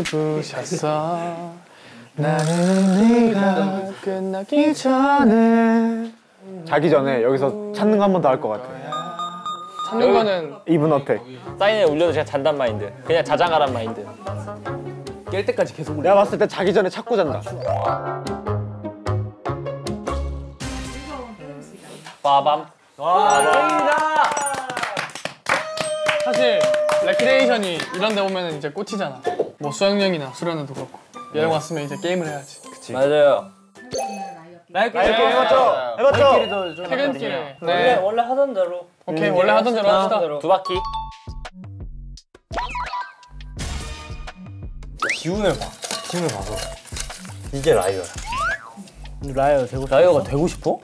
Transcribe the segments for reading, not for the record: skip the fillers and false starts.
부셨어. 나는 네가 끝나기 전에. 자기 전에 여기서 찾는 거 한 번 더 할 것 같아. 찾는 거는 이분 어때? 사인에 올려도 그냥 잔단 마인드. 그냥 자장가란 마인드. 깰 때까지 계속 올려. 내가 봤을 때 자기 전에 찾고 잔다. 빠밤. 와, 사실 레크레이션이 이런 데 오면 이제 꽂히잖아. 뭐 수영장이나 수련회도 그렇고. 여행 왔으면 이제 게임을 해야지. 그치. 맞아요. 라이크 해봤죠? 해봤죠? 퇴근길에. 원래 하던 대로. 오케이, 원래 하던 대로 합시다. 두 바퀴. 기운을 봐서 이게 라이어야. 라이어 되고 싶어? 라이어가 되고 싶어?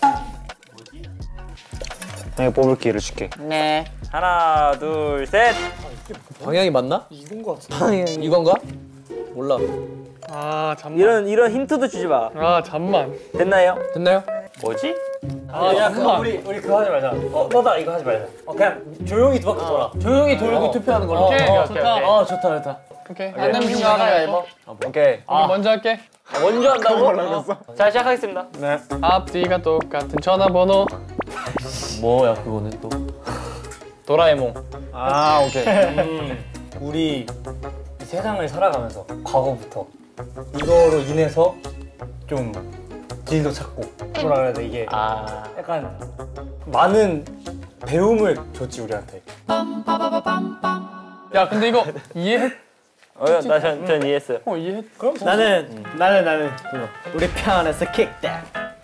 내가 뽑을 기회를 줄게. 네. 하나, 둘, 셋. 방향이 맞나? 이건 거 같은데. 이건가? 몰라. 아, 잠만. 이런 힌트도 주지 마. 아, 잠만. 됐나요? 됐나요? 뭐지? 야, 잠만. 우리 그거 하지 말자. 너다 이거 하지 말자. 그냥 조용히 두 바퀴 돌아. 조용히 돌고 투표하는 걸로. 오케이, 좋다. 좋다. 오케이. 안 내면 중 가위바위보. 오케이. 먼저 할게. 먼저 한다고? 자, 시작하겠습니다. 네. 앞뒤가 똑같은 전화번호. 뭐야 그거는 또? 도라에몽. 아, 오케이. 우리 세상을 살아가면서 과거부터 이거로 인해서 좀 길도 찾고 뭐라 그래야 돼 이게 약간 많은 배움을 줬지 우리한테. 야, 근데 이거 이해했? 전 이해했어요. 이해했? 그럼 나는 그거 우리 편에서 킥다.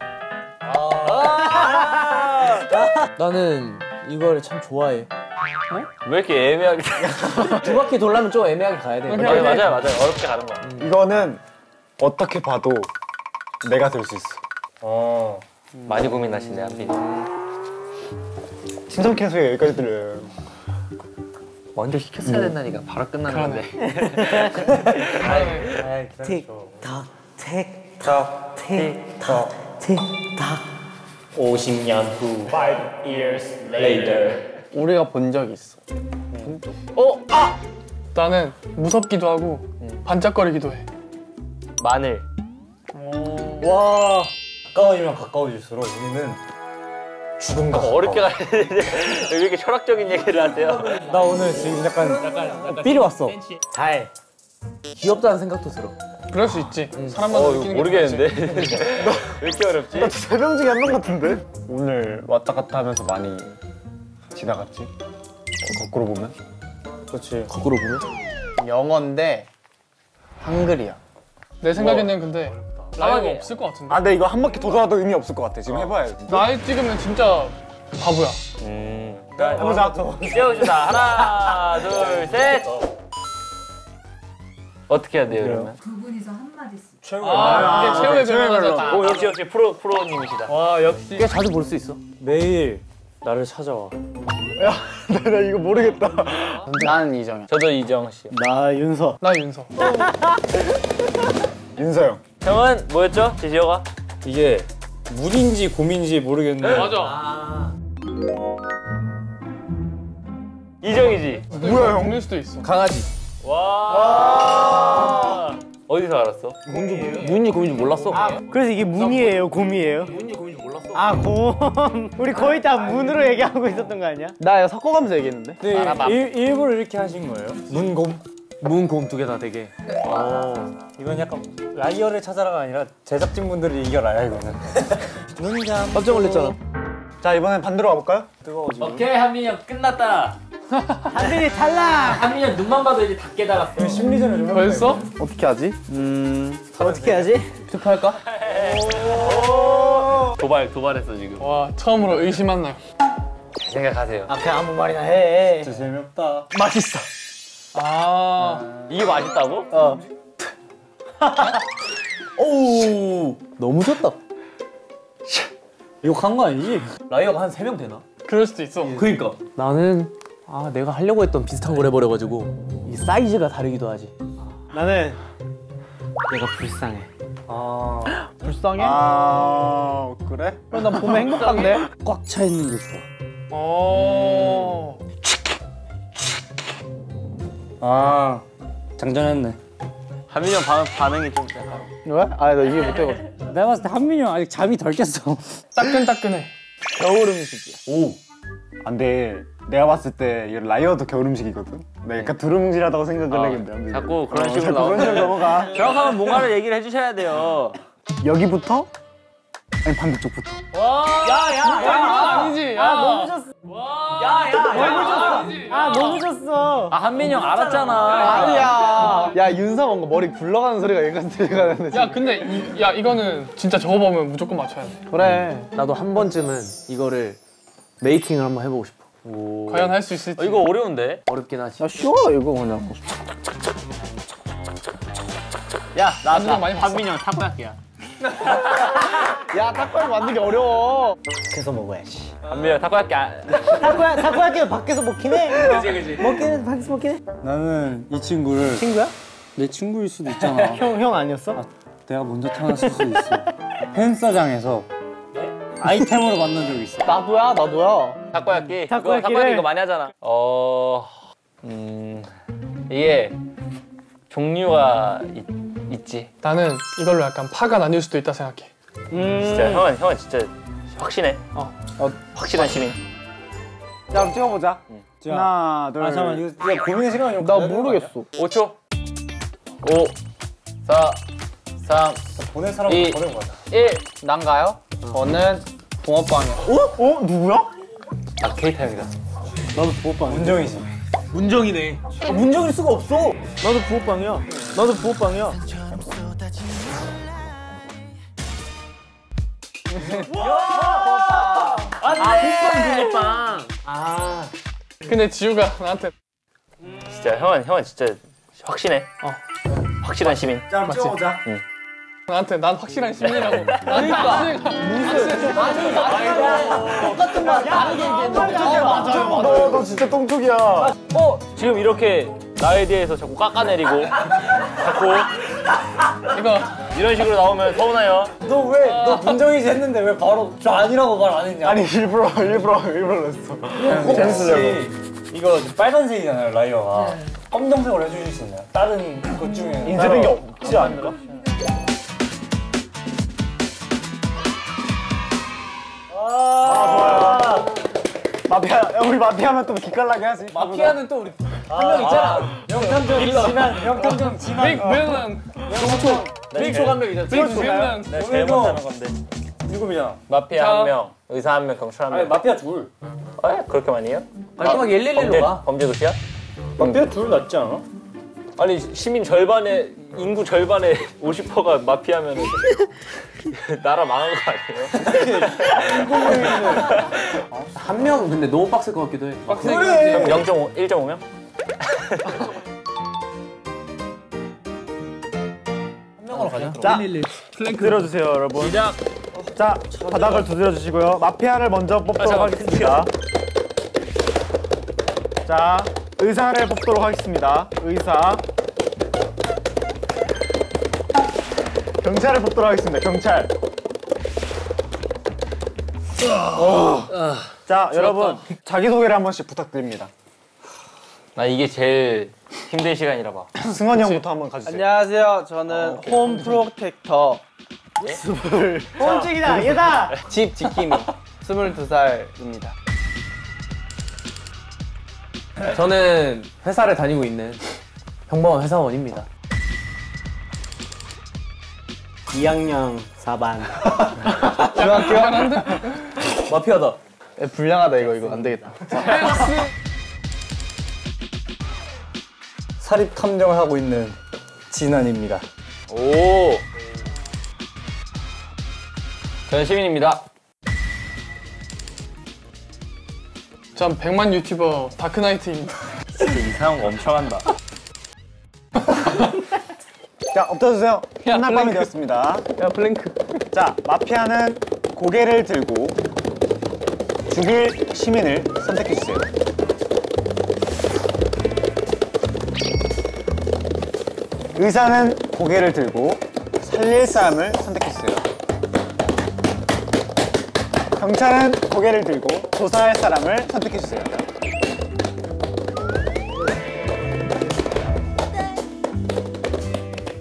나는 이거를 참 좋아해. 왜 이렇게 애매하게? 두 바퀴 돌려면 좀 애매하게 가야 돼. 맞아요. 어렵게 가는 거야. 이거는 어떻게 봐도 내가 될 수 있어. 많이 고민하시네, 한빈이. 신선 캔소리 여기까지 들려요. 먼저 시켰어야 된다니까 바로 끝났는데. 틱톡 틱톡 틱톡 틱톡 50년 후 5 years later. 우리가 본 적이 있어. 나는 무섭기도 하고 반짝거리기도 해. 마늘. 와 가까워지면 가까워질수록 우리는 죽음과 어렵게 가야 되는데 왜 이렇게 철학적인 얘기를 하세요? 나 오늘 지금 약간 삘이 왔어. 잘 귀엽다는 생각도 들어. 그럴 수 있지. 사람마다 느끼는 게 모르겠는데. 왜 이렇게 어렵지? 나 3명 중에 1명 같은데? 오늘 왔다 갔다 하면서 많이 지나갔지? 거꾸로 보면? 그렇지. 거꾸로 보면? 영어인데 한글이야. 내 생각에는 근데 라이어가 없을 것 같은데. 아, 근데 이거 한 바퀴 더 돌아도 의미 없을 것 같아. 지금 해봐야 돼. 나이 찍으면 진짜 바보야. 해보자. 세워주다. 하나, 둘, 셋. 어떻게 해야 돼요, 그러면? 두 분이서 한마디씩. 이게 최후의 변호사다. 오, 역시 프로님이시다. 와, 역시. 꽤 자주 볼 수 있어. 매일 나를 찾아와. 나 이거 모르겠다. 나는 이정현. 저도 이정 씨. 나 윤서. 나 윤서. 윤서영. 형은 뭐였죠? 제시어가? 이게 물인지 곰인지 모르겠는데. 맞아. 이정이지. 뭐야, 형? 죽는 수도 있어. 강아지. 와. 어디서 알았어? 문인지 곰인지 몰랐어. 그래서 이게 문이에요, 곰이에요? 문이 곰인지 몰랐어. 아, 곰. 우리 거의 다 문으로 얘기하고 있었던 거 아니야? 나 이거 섞어가면서 얘기했는데. 네, 일부러 이렇게 하신 거예요? 문곰? 문, 곰 두 개 다 되게. 이건 약간 라이어를 찾아라가 아니라 제작진분들이 이겨라야 이거는. 눈감. 깜짝 놀랐잖아. 자, 이번엔 반대로 가볼까요? 오케이, 한민이 형 끝났다. 한빈이 탈락. 한민이 형 눈만 봐도 이제 다 깨달았어. 심리전을 좀 벌써? 어떻게 하지? 어떻게 하지? 투표할까? 도발했어 지금. 와, 처음으로 의심한 날. 생각하세요. 아, 그냥 아무 말이나 해. 진짜 재미없다. 맛있어. 이게 맛있다고? 오, 너무 좋다. 욕한 거 아니지? 라이어가 한 3명 되나? 그럴 수도 있어. 그니까. 나는 내가 하려고 했던 비슷한 걸 해버려가지고 이 사이즈가 다르기도 하지. 나는 얘가 불쌍해. 불쌍해? 아, 그래? 난 보면 행복한데? 꽉 차 있는 게 좋아. 오. 아, 장전했네. 한민이 형 반응이 좀 약간. 왜? 아, 나 이해 못해. 내가 봤을 때 한민이 형 아직 잠이 덜 깼어. 따끈따끈해. 겨울 음식이야. 오. 안돼. 내가 봤을 때 이 라이어도 겨울 음식이거든. 내가 약간 두루뭉실하다고 생각을 했는데. 안 돼. 자꾸 그런 자꾸 식으로 그런 식으로 넘어가. 정확하면 뭔가를 얘기를 해주셔야 돼요. 여기부터? 아니 반대쪽부터. 야, 이건 아니지. 야, 너무 졌어. 아 너무 졌어. 아 한민이 형 알았잖아. 아니야. 야, 윤서 뭔가 머리 굴러가는 소리가 여기까지 들려가는데. 야, 근데 이거는 진짜 저거 보면 무조건 맞춰야 돼. 그래. 나도 한 번쯤은 이거를 메이킹을 한번 해보고 싶어. 과연 할 수 있을지. 이거 어려운데? 어렵긴 하지. 야, 쉬워, 이거 그냥. 야 나도 많이 봤어. 한민이 형 타코야끼야. 야, 닭발 만들기 어려워. 밖에서 먹어야지. 한민이 형 타코야끼 타코야끼는 밖에서 먹긴 해. 그지. 먹기는 밖에서 먹긴 해. 나는 이 친구를 친구야? 내 친구일 수도 있잖아. 형 아니었어? 내가 먼저 태어났을 수도 있어. 팬싸장에서 아이템으로 만난 적이 있어. 나도야. 타코야끼. 타코야끼를- 타코야끼 이거 많이 하잖아. 이게 종류가 있지. 나는 이걸로 약간 파가 나뉠 수도 있다 생각해. 진짜 형은 진짜 확신해. 확실한 시민. 자 그럼 찍어보자. 자, 하나 둘. 아 잠깐 이거 고민의 시간이 좀 나 가져야 될것 모르겠어. 5초. 5, 4, 3, 보낼 사람 2, 보내고 가자. 1. 난가요? 저는 붕어빵이요. 어? 누구야? 아 케이타 형이다. 문정이지. 문정이네. 문정일 수가 없어. 나도 붕어빵이야. 나도 붕어빵이야. 붕어빵. 근데 지우가 나한테 진짜 형은 진짜 확신해. 확실한 시민. 자 그럼 찍어보자. 나한테 난 확실한 시민이라고. 그러니까 너 진짜 똥쪽이야. 지금 이렇게 나에 대해서 자꾸 깎아내리고 자꾸 이거 이런 식으로 나오면 서운해요. 너 문정이지 했는데 왜 바로 저 아니라고 말 안 했냐? 아니 일부러 넣었어. 재밌으려고. 이거 빨간색이잖아요 라이어가. 검정색으로 해주실 수 있나요? 다른 것 중에 인쇄된 게 없지 않을까? 좋아요. 마피아, 야, 우리 마피아면 또 기깔나게 하지. 마피아는 또 우리 한 명 있잖아. 명탐정 진한. 왜냐면 메이크 한명 있잖아. 왜냐면 내가 제일 못하는 건데. 일곱이잖아. 마피아 자. 1명, 의사 1명, 경찰 1명. 아니 마피아 둘. 그렇게 많이 해요? 깔끔하게 111로 가. 범죄 도시야? 마피아 둘 낫지 않아? 아니 시민 절반의 인구 절반의 50%가 마피아면은 나라 망한 거 아니에요? 한 명 근데 너무 빡셀 것 같기도 해. 그럼 0.5, 1.5명? 자, 들어주세요, 여러분. 시작. 자, 바닥을 두드려 주시고요. 마피아를 먼저 뽑도록 하겠습니다. 자, 의사를 뽑도록 하겠습니다. 의사. 경찰을 뽑도록 하겠습니다. 경찰. 자, 여러분 자기소개를 한 번씩 부탁드립니다. 나 이게 제일 힘든 시간이라 봐. 승원이 형부터 한번 가주세요. 안녕하세요. 저는 홈 프로텍터. 홈찍이다 얘다. 집 지킴이. 22살입니다. 저는 회사를 다니고 있는 평범한 회사원입니다. 2학년 4반. 중학교? 마피아다. 불량하다 이거 안 되겠다. 사립 탐정을 하고 있는 진한입니다. 오. 저는 시민입니다. 전 100만 유튜버 다크나이트입니다. 진짜 이상한 거 엄청 한다. 자, 엎드려주세요. 야, 끝날 밤이 블랭크. 되었습니다. 야 블랭크. 자, 마피아는 고개를 들고 죽일 시민을 선택해주세요. 의사는 고개를 들고 살릴 사람을 선택해주세요. 경찰은 고개를 들고 조사할 사람을 선택해주세요.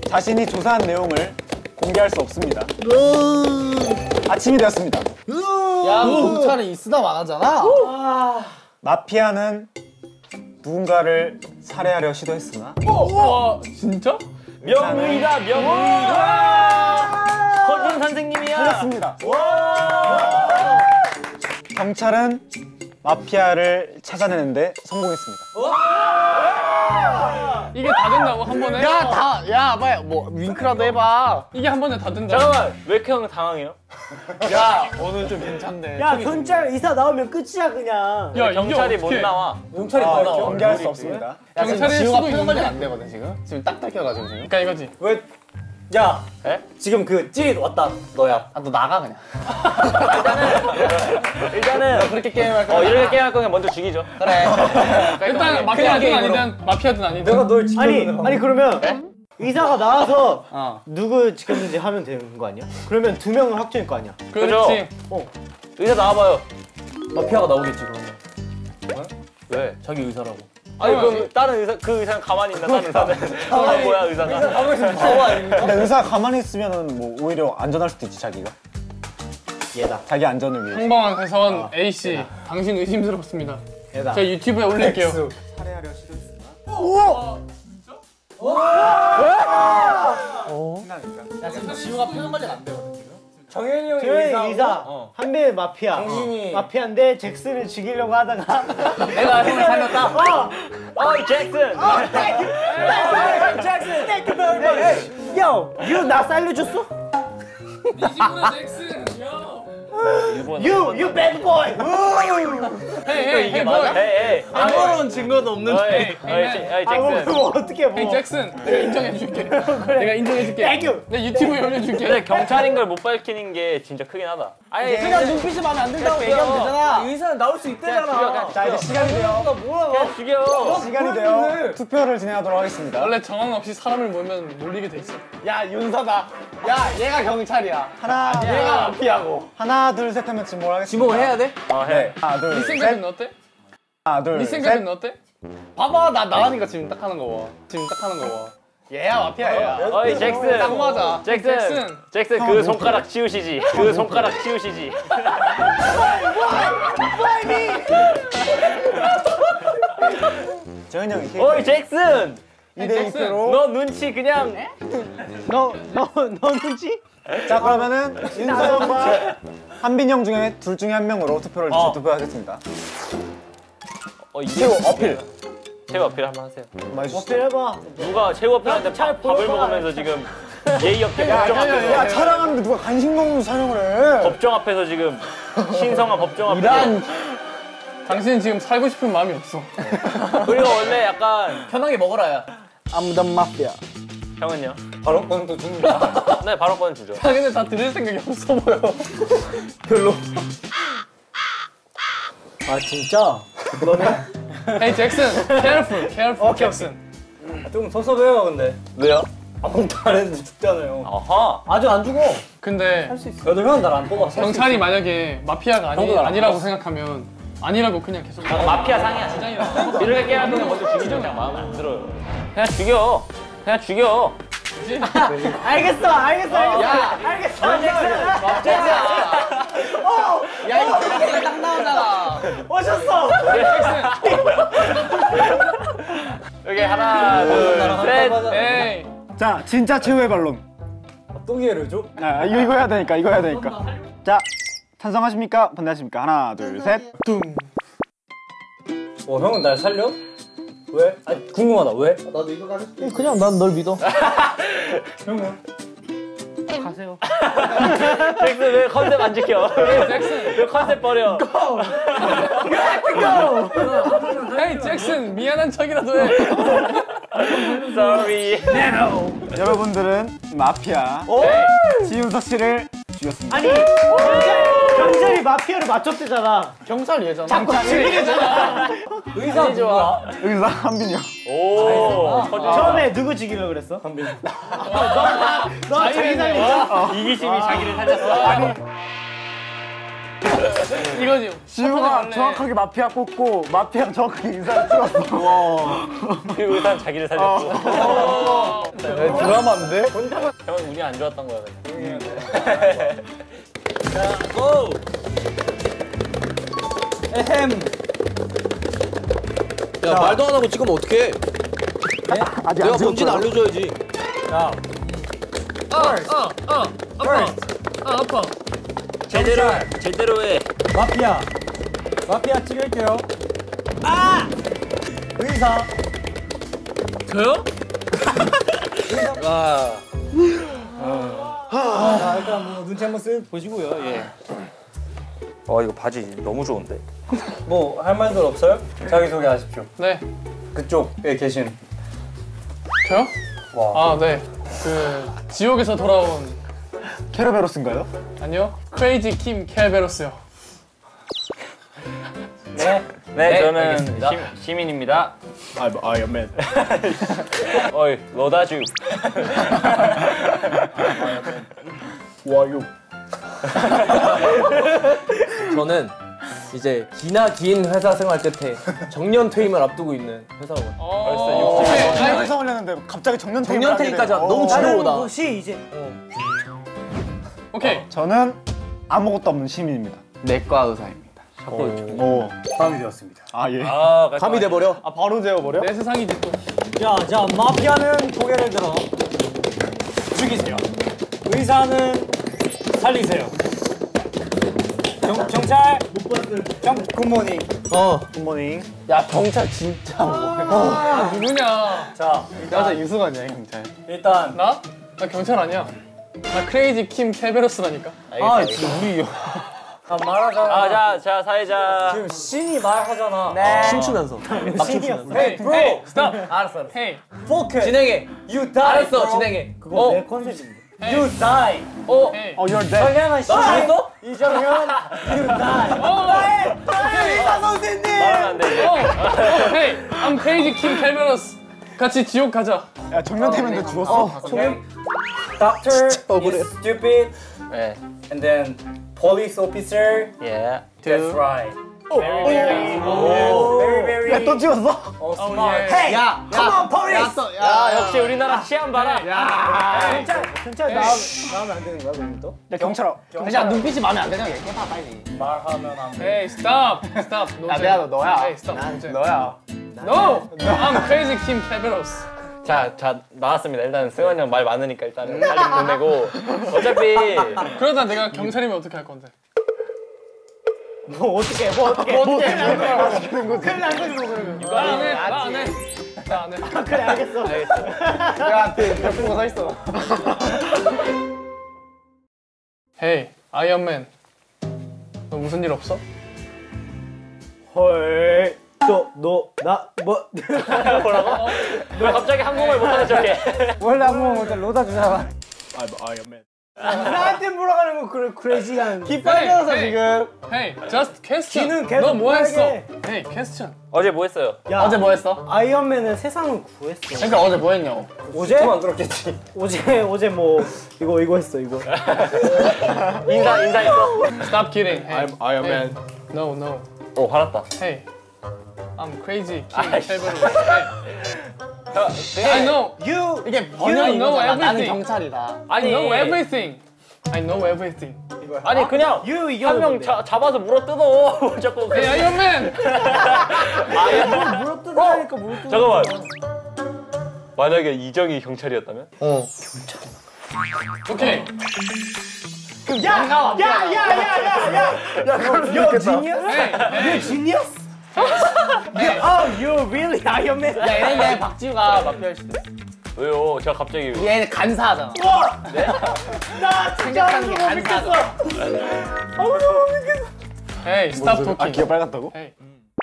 자신이 조사한 내용을 공개할 수 없습니다. 아침이 되었습니다. 야, 경찰은 있으나 마나잖아. 마피아는 누군가를 살해하려 시도했으나 와 진짜? 명의다 명의. 허준 선생님이야. 살렸습니다. 경찰은 마피아를 찾아내는데 성공했습니다. 이게 다 된다고 한 번에? 야, 빨리 뭐 윙크라도 해봐. 이게 한 번에 다 된다. 잠깐만 왜 이렇게 형 당황해요? 야, 오늘 좀 괜찮네. 야 경찰 이사 나오면 끝이야 그냥. 야 경찰이 이게 못 어떡해. 나와. 경찰이 못 나와. 공개할 수 없습니다. 야, 지금 경찰일 지우가 수도 표정 관리 있는데? 안 되거든 지금. 지금 딱 닦여가지고 지금. 그러니까 이거지. 왜? 야, 에? 지금 그 찌릿 왔다. 너야. 아, 너 나가 그냥. 일단은 그렇게 게임할 거야. 이렇게 게임할 거면 먼저 죽이죠. 그래. 일단 마피아든 아니든 마피아든 아니든. 내가 널 지켰는데. 아니 그러면 의사가 나와서 누구 지켰는지 하면 되는 거 아니야? 그러면 2명은 확정일 거 아니야? 그렇지. 의사 나와봐요. 마피아가 나오겠지 그러면. 왜? 자기 의사라고. 아니 그럼 다른 의사 그 의사는 가만히 있나? 다른 의사는 뭐야 의사가? 근데 의사가 가만히 있으면은 뭐 오히려 안전할 수도 있지 자기가. 얘다. 자기 안전을 위해서. 평범한 회사원 A 씨, 당신 의심스럽습니다. 얘다. 제가 유튜브에 올릴게요. 살해하려 시도했으나. 야, 지금 지우가 표정 관리 안 되거든 지금. 정현이 형이 의사, 한빈이 마피아. 마피아인데 잭슨을 죽이려고 하다가 내가 형을 살렸다. 잭슨. 잭슨, thank you very much. Yo, you 나 살려줬어? You bad boy. 헤이 이게 맞아? 에이. 아무런 증거도 없는데. 잭슨. 그럼 어떻게 뭐? 헤이 잭슨, 내가 인정해줄게. 내가 인정해줄게. Thank you. 내 유튜브에 올려줄게. 근데 경찰인 걸 못 밝히는 게 진짜 크긴 하다. 아니 그냥 눈빛이 마음에 안 든다고 얘기하면 되잖아. 의사는 나올 수 있대잖아. 자 이제 시간이 돼요. 그냥 죽여. 시간이 돼요. 투표를 진행하도록 하겠습니다. 원래 정황 없이 사람을 몰면 몰리게 돼 있어. 야, 윤서다. 야, 얘가 경찰이야. 하나, 얘가 마피아고. 하나, 둘, 셋 하면 지목을 하겠습니다. 지목을 해야 돼? 해. 하나, 네 둘, 셋. 생각은 어때? 하나, 둘, 네 셋. 생각은 어때? 봐봐, 나 나가니까 지금 딱 하는 거 봐. 지금 딱 하는 거 봐. 얘야, 마피아야. 어이 잭슨. 딱 맞아. 잭슨 그 손가락 치우시지. 그 손가락 치우시지. 정현이 형이 어이 잭슨. 2대 2표로. 너 눈치 그냥. 너 누구지? 자 그러면은 윤서형과 한빈 형 중에 둘 중에 한 명으로 투표를 투표하겠습니다. 이게 어필. 최고 어필 한번 하세요. 어필 해봐. 누가 최고 어필한테 밥을 먹으면서 지금 예의 없게 법정 앞에서 야 촬영하는데 누가 간식 먹는 촬영을 해? 법정 앞에서 지금 신성한 법정 앞에서 이란. 당신은 지금 살고 싶은 마음이 없어. 그리고 원래 약간 편하게 먹어라야. 아무던 마피아. 형은요? 발언권도 줍니다. 네 발언권 주죠. 당신은 다 들을 생각이 없어 보여. 아 진짜? 너네? 헤이 잭슨, careful, 잭슨. 좀 섭섭해요 근데. 왜요? 아무것도 안 했는데 죽잖아요. 아하. 아직 안 죽어. 근데 여덟 명은 날 안 뽑았어. 경찰이 만약에 마피아가 아니라고 생각하면 아니라고 그냥 계속. 마피아 상이야. 주장이라고. 이렇게 깨알 거면 먼저 죽이죠. 그냥 마음에 안 들어요. 그냥 죽여. 그냥 죽여. 알겠어. 야, 알겠어. 잭슨. 야, 이거 딱 나오잖아. 오셨어. 여기 하나, 둘, 셋. 에이. 자 진짜 최후의 반론. 또 기회를 줘? 아 이거 해야 되니까 이거 해야 되니까. 자 찬성하십니까? 반대하십니까? 하나, 둘, 셋. 형은 날 살려? 왜? 아니 궁금하다. 왜? 나도 이거 가져. 그냥 난 널 믿어. 가세요. 잭슨 왜 컨셉 안 지켜? 잭슨. 왜 컨셉 버려? 헤이 잭슨, 미안한 척이라도 해. Sorry. 여러분들은 마피아 지윤서 씨를 죽였습니다. 아니 경찰이 마피아를 맞췄대잖아. 경찰 예잖아. 자꾸 죽이잖아. 의사 누구야? 의사 한빈이 형. 오. 처음에 누구 죽이려고 그랬어? 한빈. 너 자기 살리자. 이기심이 자기를 살렸어. 이거지. 지우가 정확하게 마피아 뽑고 마피아가 정확하게 인사를 찍었어. 그리고 일단 자기를 살렸고. 드라마인데? 형은 운이 안 좋았던 거야. 자, 고! 에헴. 야 말도 안 하고 찍으면 어떡해? 아직 내가 안 뭔지 찍은 거야? 알려줘야지. 아파. 제대로 해. 마피아 찍을게요. 의사. 저요? 일단 뭐 눈치 한번 쓱 보시고요. 예. 이거 바지 너무 좋은데. 뭐 할 말들 없어요? 자기 소개하십시오. 네. 그쪽에 계신. 저요? 아, 네. 그 지옥에서 돌아온 케르베로스인가요? 아니요. 크레이지 킴 켈베로스요. 네, 저는 시민입니다. 아이언맨. 어이, 로다주. 와요. 저는 이제 긴 회사 생활 끝에 정년 퇴임을 앞두고 있는 회사원. 벌써 아니 회사 올렸는데 갑자기 정년 정년 퇴임까지 너무 지겨우다. 혹시 이제 오케이. 저는 아무것도 없는 시민입니다. 내과 의사입니다. 오. 밤이 되었습니다. 아 예. 감이 돼버려. 아 바로 재워버려? 내 세상이지 또. 자 마피아는 고개를 들어 죽이세요. 의사는 살리세요. 경찰 굿모닝. 굿모닝. 야 경찰 진짜 누구냐? 자 맞아 이수관이야 경찰. 일단 나? 나 경찰 아니야. 나 크레이지 킴 켈베로스라니까. 진짜 우리 말하잖아. 자, 사회자. 지금 신이 말하잖아. 춤추면서. 신이었어. 헤이, 브로. 스탑. 알았어. 헤이. 포켓. 진행해. You die. 알았어, bro. 진행해. 그거 내 컨셉인데. You die. 헤이. You're dead. 선량한 신. 알았어? 이정현. You die. 나의 의사 선생님. 말하면 안 돼, 이제. 헤이. I'm crazy 킴 켈베로스. 같이 지옥 가자. 야 정년 퇴임인데 죽었어. Doctor is stupid. 네. And then police officer. 예. That's right. Very very. 야또 찍었어? smart. Hey. 야, Come on, police. 야, 역시 우리나라 치안 봐라. 경찰 나오면 안 되는 거야 그럼 또? 야 경찰아. 야 눈빛이 마음에 안 드냐? 얘기해봐 빨리. 말하면 안 돼. 헤이, 스탑. 스탑. 야 내가 너야. 헤이, 스탑. 너야. No. I'm crazy 킴 켈베로스. 자, 나왔습니다. 일단 승환이 형 말 많으니까 일단은 빨리 보내고. 어차피 그러다 내가 경찰이면 어떻게 할 건데? 뭐 어떻게 어떻게 된 거지? 큰일 난 거지 뭐 그러면. 나 안 해. 나 안 해. 나 안 해. 그래 알겠어. 야 대포가 서 있어. 헤이, 아이언맨. 너 무슨 일 없어? 헐. 나 뭐? 뭐라고? 왜 갑자기 한국말 못하는 척해? 원래 한번 먼저 로다 주잖아. 아이언맨. 나한테 물어가는 거 그래 크레이지한. 빨개져서 지금. 헤이, just question. 귀는 계속 너 뭐 했어? 빨개. 헤이, question. 어제 뭐 했어요? 야, 어제 뭐 했어? 아이언맨은 세상을 구했어. 그러니까 어제 뭐 했냐고. 어제? 만들었겠지. 어제 뭐 이거 했어 이거. 인사했어? Stop kidding. Hey. I'm Iron Man. No, no. 오, 화났다. Hey. I'm crazy king 켈베로스. I know. You 이게 You 번역인 know 거잖아. 나는 everything. 경찰이다. I know everything. I know everything. 아니 그냥 you 이게 한 명 잡아서 물어 뜯어. 뭘 자꾸. Hey, 아이언맨. 물어 뜯으니까 물어 뜯어. 잠깐만. 만약에 이정이 경찰이었다면? 오케이. 야 그럼 you genius? Hey, You genius? You really Iron Man? 야 얘네 박지우가 마피아일 수도 있어. 왜요? 제가 갑자기 얘네 간사하잖아. 나 진짜 생각하는 게 못 믿겠어. 간사하잖아. 너무 못 믿겠어. Hey, stop 아 talking. 귀가 빨갛다고? Hey.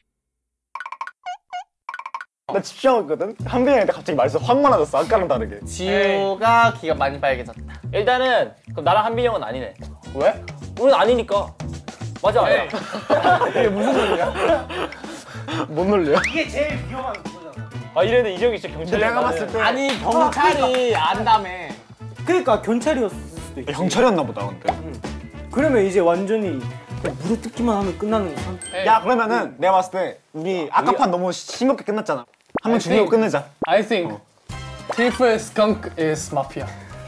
나 집중하고 있거든? 한빈이한테 갑자기 말해서 확 많아졌어 아까랑 다르게. 지우가 귀가 많이 빨개졌다. 일단은 그럼 나랑 한빈이 형은 아니네. 왜? 우린 아니니까. 맞아 아니야. Hey. 이게 무슨 소리야? 못 놀려? 이게 제일 위험한 거잖아. 아 이랬는데 이정이 진짜 경찰이. 내가 봤을 때 아니 경찰이 안다며. 그러니까 경찰이었을 수도 있지. 경찰이었나 보다 근데. 그러면 이제 완전히 물에 뜯기만 하면 끝나는 거. 야 그러면은 내가 봤을 때 우리 아까 판 너무 싱겁게 끝났잖아. 한 번 죽이고 끝내자. I think 트리플 스컹크 is mafia.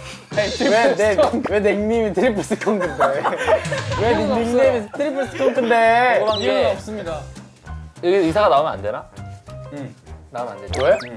왜 닉네임이 트리플 스컹크인데? 왜 닉네임이 트리플 스컹크인데? 궁금한 이유는 게 없습니다. 여기 의사가 나오면 안 되나? 응. 나오면 안 되지. 왜?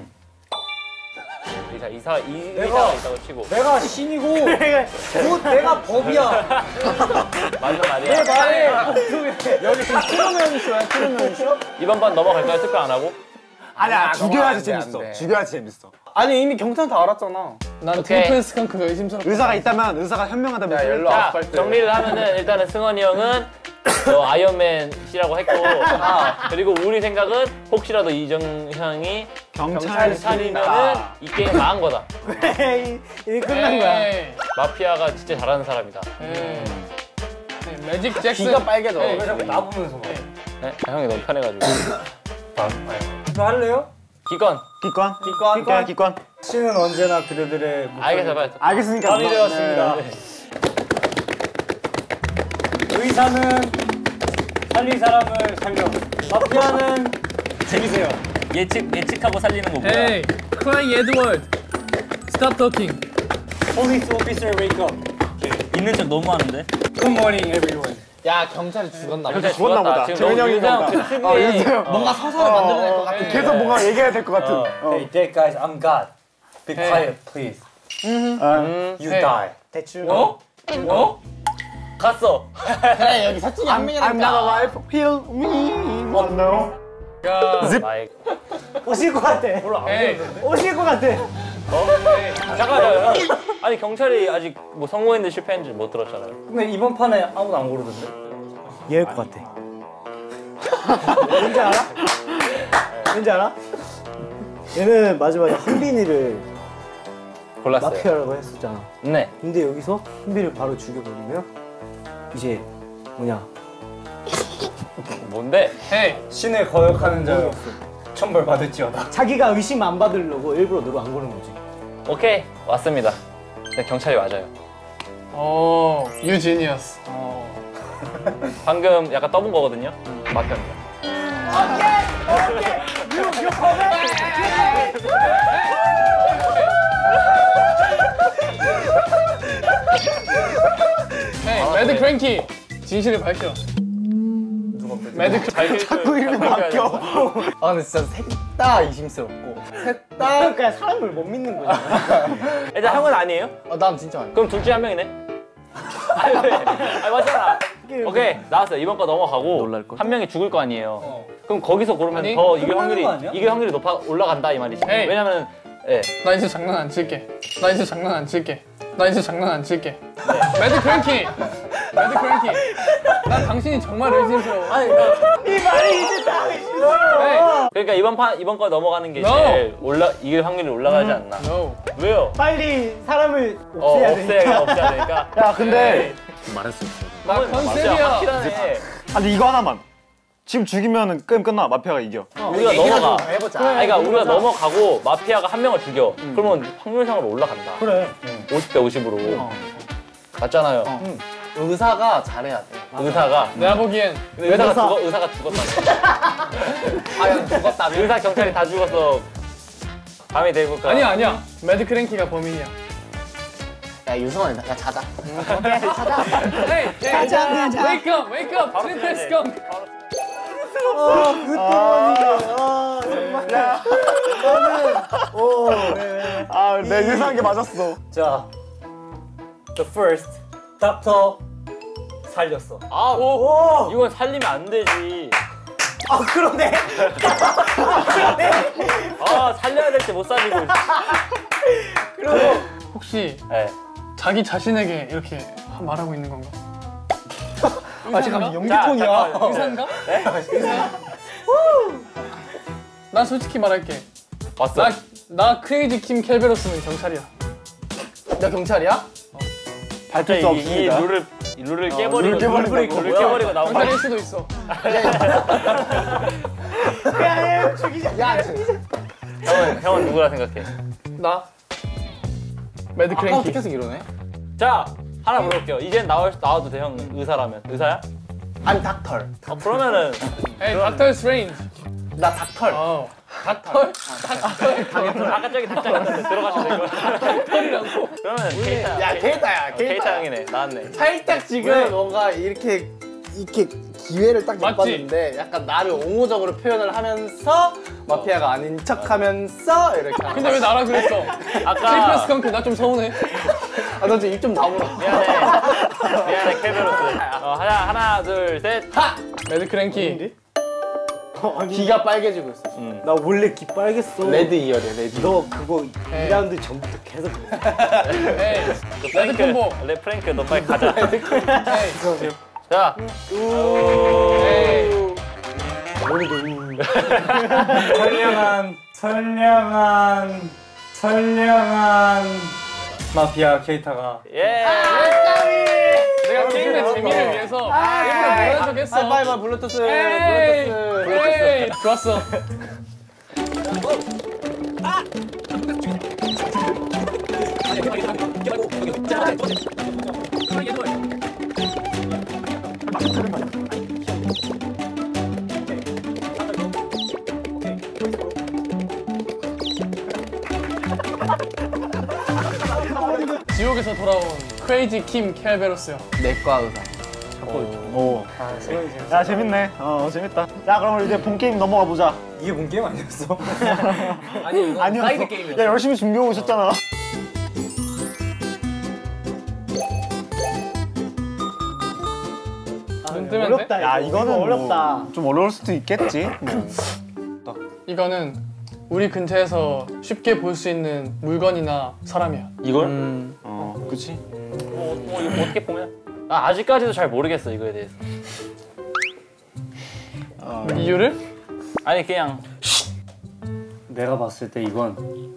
의사가 있다고 치고. 내가 신이고 곧 내가 법이야. 맞는 말이야. 말해. 여기 지금 트루먼 쇼야, 트루먼 쇼? 이번 판 넘어갈까요? 투표 안 하고? 아니야 죽여야지 안 돼, 재밌어. 안 돼. 죽여야지 재밌어. 아니 이미 경찰 다 알았잖아. 난 오케이. 트리플 스컹크가 의심스럽다. 의사가 있다면 의사가 현명하다면 야, 열로 자, 아스팔트. 정리를 하면은 일단은 승원이 형은 아이언맨 씨라고 했고 그리고 우리 생각은 혹시라도 이정 형이 경찰이면은 이 게임 망한 거다. 이게 끝난 거야. 에이, 마피아가 진짜 잘하는 사람이다. 에이. 네, 매직 잭슨. 귀가 빨개져. 에이, 왜 자꾸 나 보면서 막. 네? 형이 너무 편해가지고. 이거 할래요? 기권. 기권. 기권. 신은 언제나 그대들의 알겠어, 빨리. 알겠으니까. 밤이 되었습니다. 의사는 살릴 사람을 살려. 마피아는 재미세요. 예측하고 살리는 거 뭐야? Hey, crying Edward. Stop talking. Police officer wake up. 있는 척 너무 하는데? Good morning everyone. 야 경찰이 죽었나 봐. 경찰 죽었나 보다. 지금 정현이 너무 형인가 유상 보다. 그 특유의 뭔가 서사를 만들어낼 것 같아. 계속 뭔가 얘기해야 될 것 같은. Hey dead guys, I'm God. Be quiet, please. You Hey. die. 대충. 어? 갔어. 그래 여기 사칭이 한 I'm not 명이니까. alive. Heal me. Oh no. 마이. 오실 것 같아. Hey, 오실 것 같아. 잠깐만요. 아니 경찰이 아직 뭐 성공했는데 실패했는지 못 들었잖아요. 근데 이번 판에 아무도 안 고르던데. 얘일 것 같아. 왠지 알아? 왠지 알아? 얘는 마지막에 한빈이를 골랐어요. 마피아라고 했었잖아. 네. 근데 여기서 한빈이를 바로 죽여버리면 이제 뭐냐? 뭔데? hey. 신을 거역하는 자 천벌 받을지어다. 자기가 의심 안 받으려고 일부러 너를 안 고른 거지. 오케이 왔습니다. 네, 경찰이 맞아요. Oh, you genius. 방금 약간 떠본 거거든요. 마피아입니다. Hey, 매드 크랭키. 진실을 밝혀. 매드 크랭키. 자꾸 이름이 바뀌어. 아 근데 진짜 셋 다 의심스럽고. 셋 다. 그러니까 사람을 못 믿는 거야. 일단 형은 아니에요? 난 진짜 아니야. 그럼 둘 중에 한 명이네. 아니 왜? 아니 맞잖아. 오케이 나왔어요. 이번 거 넘어가고 한 명이 죽을 거 아니에요. 그럼 거기서 고르면 아니, 더 이길 확률이 끝나는 거 아니야? 이길 확률이 높아 올라간다 이 말이지. 에이. 왜냐면 예. 나 이제 장난 안 칠게. 나 이제 장난 안 칠게. 매드 크랭키. 매드 크랭키. 난 당신이 정말 의심스러워. 아니 이 말이 이제 다 의심스러워. 그러니까 이번 거 넘어가는 게 No. 제일 이길 확률이 올라가지 않나. No. 왜요? 빨리 사람을 없애야 되니까. 없애야 되니까. 야 근데 나 컨셉이야. 확실하네. 아니 이거 하나만. 지금 죽이면 게임 끝나. 마피아가 이겨. 우리가 넘어가. 해보자. 아니, 그러니까 우리가 넘어가고 마피아가 한 명을 죽여. 그러면 확률상으로 올라간다. 그래. 50대 50으로. 맞잖아요. 의사가 잘해야 돼. 의사가. 내가 보기엔 의사가 죽었다. 아 죽었다. 의사 경찰이 다 죽어서 밤이 되니까. 아니야. 매드 크랭키가 범인이야. 야 유성아 나 자자. Hey, wake up. 트리플 스컹크. 내 예상한 게 맞았어. 자, the first 닥터 살렸어. 이건 살리면 안 되지. 아 그러네. 살려야 될 때 못 살리고. 혹시 네. 자기 자신에게 이렇게 말하고 있는 건가? 잠깐만 자, 연기톤이야. 잠깐만요. 의사인가? 의사? 난 솔직히 말할게. 왔어. 나 크레이지 킴 켈베로스는 경찰이야. 나 경찰이야? 밝힐 수 없습니다. 이 룰을 깨버리고 룰을 깨버리고 나온 거야. 경찰일 수도 있어. 야 죽이자. 형은 누구라 생각해? 나 매드 아까부터 크랭키. 계속 이러네. 자 하나 물어볼게요. 이젠 나와도 돼 형 의사라면 의사야? I'm 닥털. 그러면은 Hey, 닥터 스트레인지. 나 닥털. 닥터? 아까 저기 닭장 있는데 들어가시면 될 거야. 닭털이라고. 그러면 케이타. 야, 케이타야, 케이타 형이네. 나왔네. 살짝 지금 뭔가 이렇게 기회를 딱 맞지? 잡았는데 약간 나를 옹호적으로 표현을 하면서 마피아가 아닌 척하면서 이렇게 하는. 근데 왜 나랑 그랬어? 아까 스컹크 나 좀 서운해. 아, 너 지금 입 좀 다물어. 미안해 케베로스. 하나 둘 셋. 레드 크랭키. 귀가 빨개지고 있어. 나 원래 귀 빨겠어. 레드 이열이야, 레드. 너 그거 2라운드 전부터 계속 그래. 에이, 레드 콤보. 레 프랭크 너 빨리 가자. 에이, 자. 에이. 선량한 마피아 케이타가 예. 내가 게임의 재미를 위해서 일부러 모르는 척 했어. 빨리 블루투스. 에이, 에이, 좋았어. 지옥에서 돌아온 크레이지 킴 켈베로스요. 내과 의사. 야 재밌네. 재밌다. 자 그럼 이제 본 게임 넘어가 보자. 이게 본 게임 아니었어? 아니 이거 아니었어. 사이드 게임이었어. 야 열심히 준비하고 오셨잖아. 눈 뜨면 돼? 어렵다. 야 이거 이거는 어렵다. 뭐 좀 어려울 수도 있겠지. 이거는 우리 근처에서 쉽게 볼 수 있는 물건이나 사람이야. 이걸? 그렇지. 이거 어떻게 보면? 아직까지도 잘 모르겠어 이거에 대해서. 이유를? 아니 그냥 내가 봤을 때 이건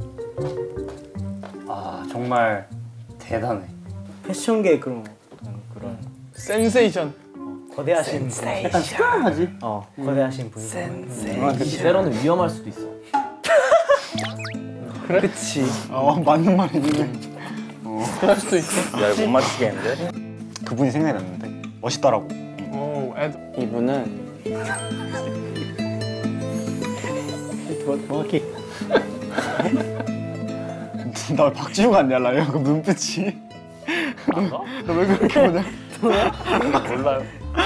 정말 대단해. 패션계 그런 센세이션. 거대하신 분. 약간 특별하지? 거대하신 분. 때로는 위험할 수도 있어. 그렇지. 맞는 말이네. 그럴 수도 있어. 야 이거 못 맞추겠는데? 그분이 생각이 났는데 멋있더라고. 오, 애드. 이분은 정확히. 나 왜 박지우 같냐 라이어 그 눈빛이. 너 왜 그렇게 보냐? 몰라요.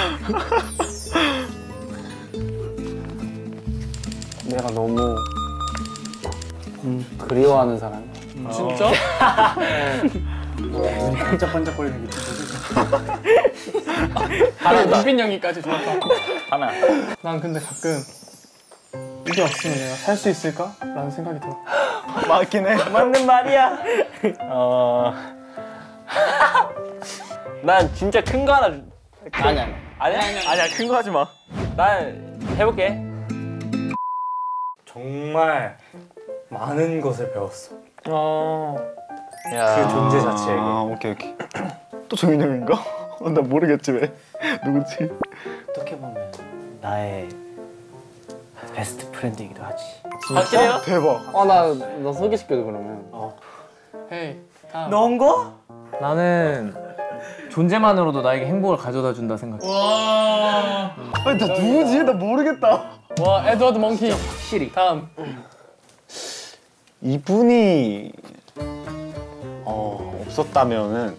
내가 너무 그리워하는 사람. 진짜? 반짝반짝거리는 게 하나 눈빛 연기까지 좋았다. 하나. 난 근데 가끔 이게 없으면 내가 살 수 있을까? 라는 생각이 들어. 맞긴 해. 맞는 말이야. 난 진짜 큰 거 하나. 아니야. 아니야 큰 거 하지 마. 난 해볼게. 정말 많은 것을 배웠어. 야. 그 존재 자체에게. 오케이. 또 정인 형인가? 나 모르겠지 왜. 누구지? 어떻게 보면 나의 베스트 프렌드이기도 하지. 확실해요? 대박. 나 소개시켜줘 그러면. 헤이, 다음. 넌 거? 나는 존재만으로도 나에게 행복을 가져다 준다 생각해. 와, 아니 나 누구지? 나 모르겠다. 와, 에드워드 몽키. 확실히. 다음. 이분이 없었다면은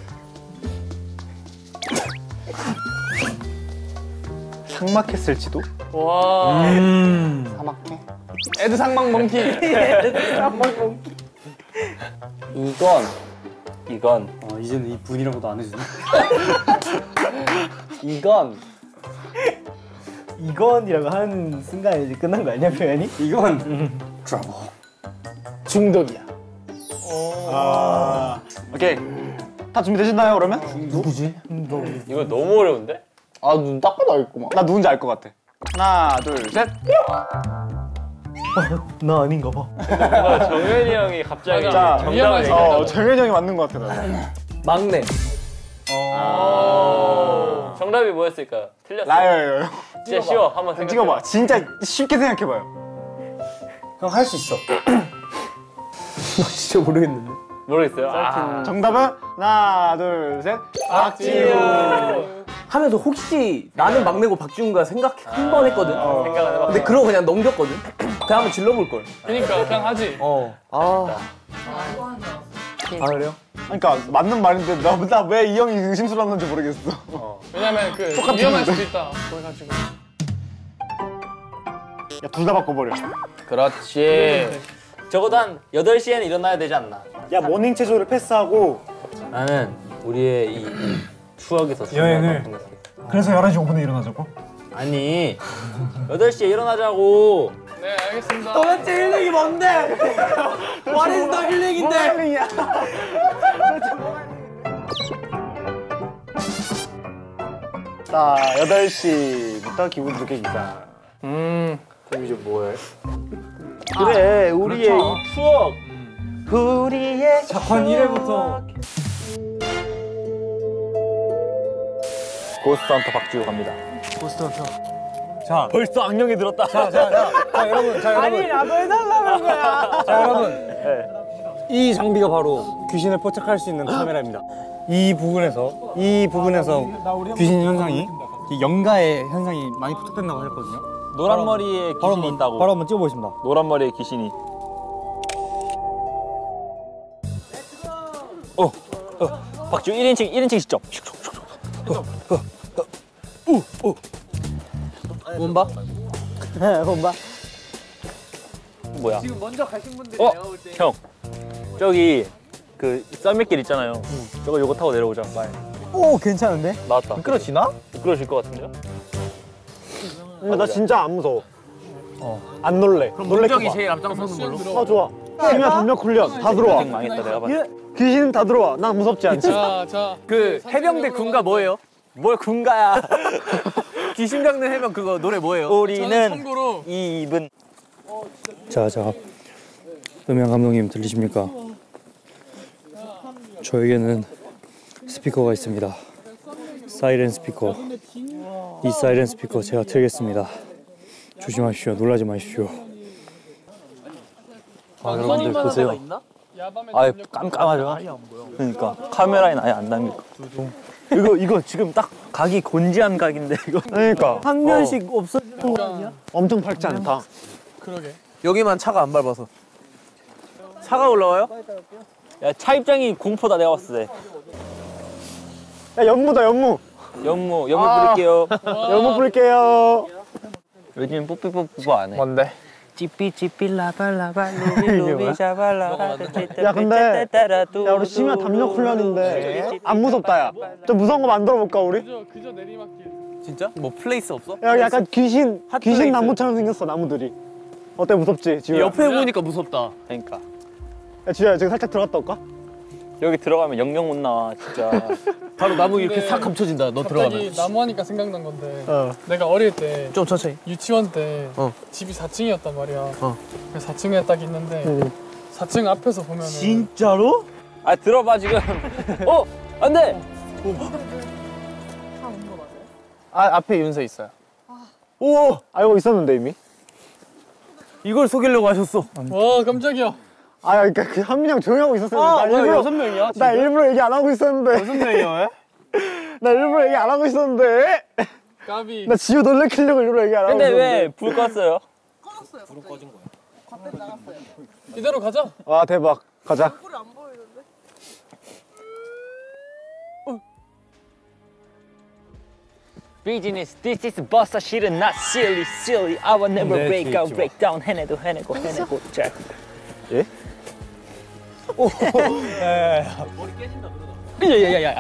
삭막했을지도? 와, 사막해. 에드 상망 몽키. 이건 이제는 이 분이라고도 안 해주네. 이건이라고 하는 순간에 이제 끝난 거 아니야 표현이? 이건 중독이야. 오케이. 다 준비되셨나요 그러면? 이거 너무 어려운데? 눈 딱 봐도 알겠구만. 나 누군지 알 것 같아. 하나 둘 셋. 나 아닌가 봐. 뭔가 정현이 형이 갑자기 맞아. 정답을 위험하지. 얘기하잖아. 정현이 형이 맞는 것 같아 나. 막내. 정답이 뭐였을까? 틀렸어. 라이어예요. 진짜 쉬워. 한번 생각해. 찍어봐. 진짜 쉽게 생각해봐요. 형 할 수 있어. 진짜 모르겠는데. 모르겠어요. 정답은 하나 둘 셋. 악지우. 하면서 혹시 나는 막내고 박지훈가 생각 한 번 했거든. 생각 안 해봤어. 근데 그러고 그냥 넘겼거든. 그 한번 질러볼 걸. 그러니까 그냥 하지. 그래요? 그러니까 맞는 말인데 나 왜 이 형이 의심스러웠는지 모르겠어. 왜냐면 그 위험할 수도 있다. 그래가지고. 야, 둘 다 바꿔버려. 그렇지. 적어도 한 8시에는 일어나야 되지 않나. 야 모닝 체조를 패스하고 나는 우리의 이 추억에서 여행을. 그래서 11시 5분에 일어나자고? 아니 8시에 일어나자고. 네 알겠습니다. 도대체 힐링이 뭔데? What is the 힐링인데? 자, 8시부터 기분 좋게 기자. 그럼 이제 뭐해? 그래 우리의 이 추억. 우리의 작년 1회부터 고스트헌터 박지우 갑니다. 자 벌써 악령이 들었다. 자 여러분 아니 나도 해달라는 거야. 자 여러분 이 장비가 바로 귀신을 포착할 수 있는 카메라입니다. 이 부분에서 귀신 현상이 영가의 현상이 많이 포착된다고 하셨거든요. 노란 머리에 귀신이 있다고. 바로 한번 찍어보겠습니다. 노란 머리에 귀신이. 박지우 1인칭 시점. 뭔가? 본봐. 뭐야? 지금 먼저 가신 분들 내가 볼 때. 형, 저기 그 썰매길 있잖아요. 저거 요거 타고 내려오자. 빨리. 오 괜찮은데? 나왔다. 미끄러지나? 미끄러질 것 같은데요? 근데 나 진짜 안 무서워. 안 놀래. 놀래켜봐. 제일 앞장서는 걸로. 좋아. 심야 담력 훈련 다 들어와. 인생 망했다 내가 봤을 때. 귀신 다 들어와. 난 무섭지 않지. 자. 그 해병대 군가 뭐예요? 뭘 군가야? 귀신 잡는 해병 그거 노래 뭐예요? 저는 참고로 이 입은 자, 음향 감독님 들리십니까? 저에게는 스피커가 있습니다. 사이렌 스피커. 이 사이렌 스피커 제가 틀겠습니다. 조심하십시오. 놀라지 마십시오. 여러분들 보세요. 아예 깜깜하죠? 그러니까 카메라엔 아예 안 담길 거. 이거 지금 딱 각이 곤지암 각인데 이거. 그러니까. 한 면씩 없어지는 거 아니야? 엄청 밝지 않다. 그러게. 여기만 차가 안 밟아서. 차가 올라와요? 야 차입장이 공포다 내가 봤을 때. 야, 연무다, 연무. 연무 부를게요. 연무 부를게요. 요즘 뽀삐뽀뽀 안 해. 뭔데? 찌삐찌삐 라발라발 루비루비 샤발라. 야, 근데 야, 우리 심야 담력 훈련인데 안 무섭다, 야. 좀 무서운 거 만들어 볼까, 우리? 그저 내리막길. 진짜? 뭐 플레이스 없어? 야, 약간 귀신 핫플레이스. 나무처럼 생겼어, 나무들이. 어때, 무섭지, 지우야? 옆에 보니까 무섭다. 그러니까 야, 지우야, 저기 살짝 들어갔다 올까? 여기 들어가면 영영 못 나와 진짜. 바로 나무 이렇게 근데 싹 감춰진다. 너 들어가면. 갑자기 나무 하니까 생각난 건데 어. 내가 어릴 때 좀 천천히. 유치원 때 집이 4층이었단 말이야. 그래서 4층에 딱 있는데 4층 앞에서 보면은 진짜로? 아 들어봐 지금. 안돼. 앞에 윤서 있어요. 오! 알고 있었는데, 이미? 이걸 속이려고 하셨어. 와 깜짝이야. 아, 그러니까 그 한 명이 조용히 하고 있었는데. 나 일부러 6명이야? 나 일부러 얘기 안 하고 있었는데. 6명이야 왜? 나 일부러 얘기 안 하고 있었는데. 까비. 나 지우 놀래키려고 일부러 얘기 안 하고 근데 있었는데. 왜 불 껐어요? 이대로 가자. 와, 대박. 가자. Business, this is boss shit and not silly. I will never break out, break down. 해내고. 자. 예? 야야야야.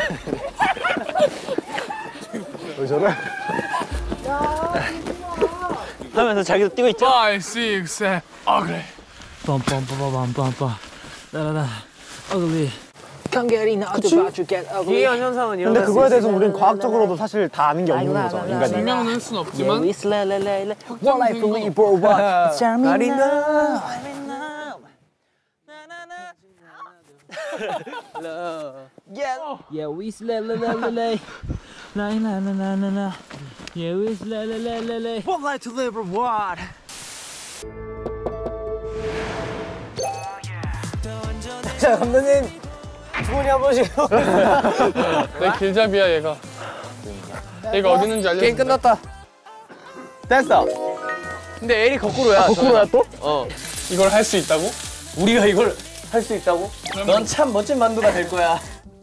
왜 저래? 하면서 자기도 뛰고 있죠. 5, 6, 7. 아 그래. 빰빰빰빰빰빰. 따라다. ugly. Come get in, I'm about to get ugly. 기현 현상은 근데 그거에 대해서 우린 과학적으로도 사실 다 아는 게 없는 거잖아, 인간이. 설명은 할 수는 없지만 One life to live for what? 가리나. Yeah, we slay la la la la. La la la la la la. Yeah, we slay la la la la. One life to live for what? 자 감독님 주머니 한 번씩. 내 길잡이야 얘가. 얘가 어디 있는지 알려줘. 게임 끝났다. 됐어. 근데 L이 거꾸로야. 거꾸로야 또? 이걸 할 수 있다고? 우리가 이걸 할 수 있다고? 넌 참 멋진 만두가 될 거야.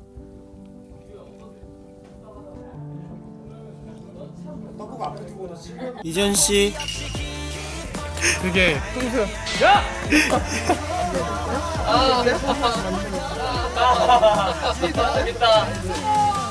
이전 씨. 그게 재밌다.